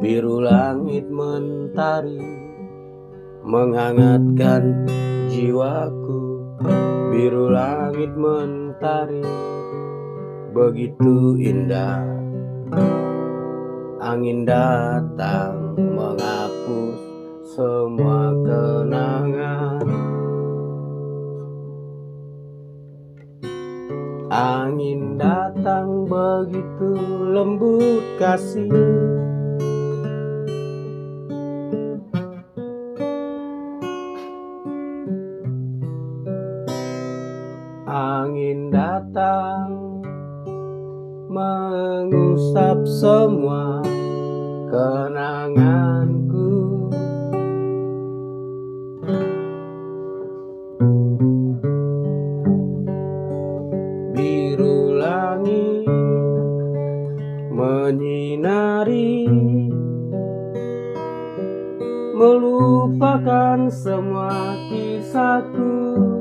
Biru langit mentari menghangatkan jiwaku. Biru langit mentari begitu indah. Angin datang menghapus semua kenangan. Angin datang begitu lembut kasih. Angin datang mengusap semua kenanganku. Biru langit menyinari, melupakan semua kisahku.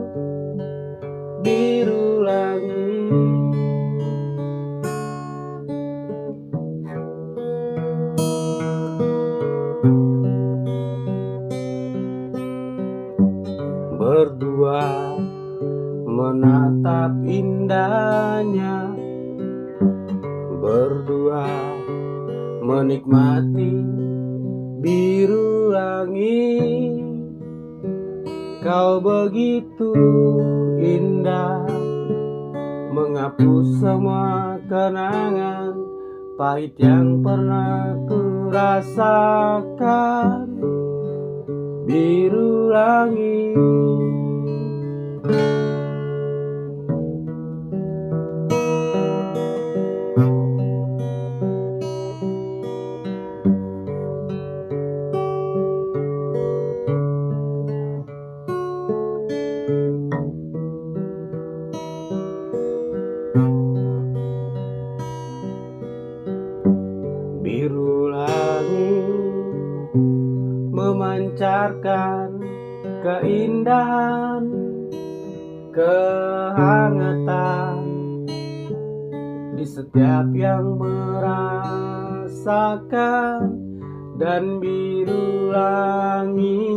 Biru langit berdua menatap indahnya, berdua menikmati biru langit. Kau begitu indah, menghapus semua kenangan pahit yang pernah ku rasakan. Biru langit biru langit memancarkan keindahan, kehangatan di setiap yang merasakan. Dan biru langit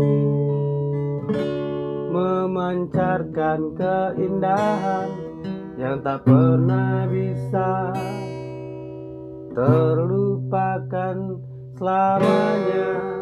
memancarkan keindahan yang tak pernah bisa terlupakan selamanya.